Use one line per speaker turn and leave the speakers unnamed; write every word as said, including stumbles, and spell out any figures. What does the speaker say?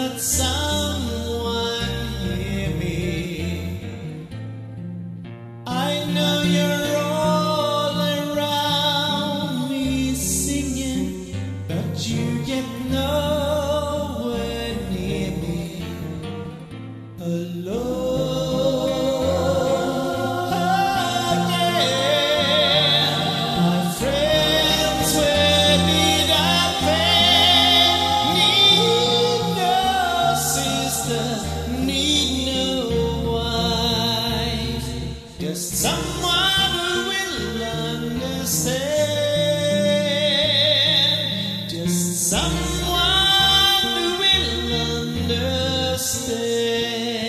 that someone hear me. I know you're all around me singing, but you get nowhere near me. Alone. Someone who will understand. Just someone who will understand.